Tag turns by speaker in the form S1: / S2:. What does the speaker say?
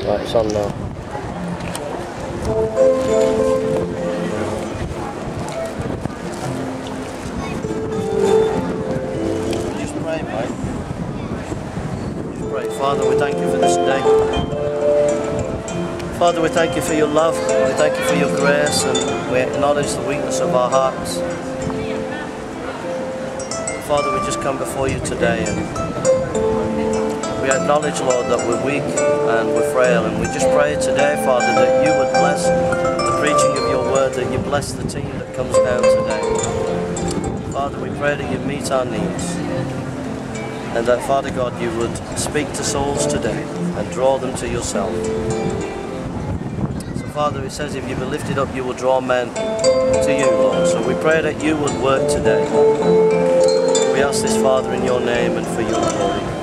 S1: Right, it's on now. Just pray, mate. Just pray. Father, we thank you for this day. Father, we thank you for your love. We thank you for your grace, and we acknowledge the weakness of our hearts. Father, we just come before you today, and we acknowledge, Lord, that we're weak and we're frail, and we just pray today, Father, that you would bless the preaching of your word, that you bless the team that comes down today. Father, we pray that you meet our needs, and that, Father God, you would speak to souls today and draw them to yourself. So, Father, it says if you be lifted up, you will draw men to you, Lord. So we pray that you would work today. We ask this, Father, in your name and for your glory.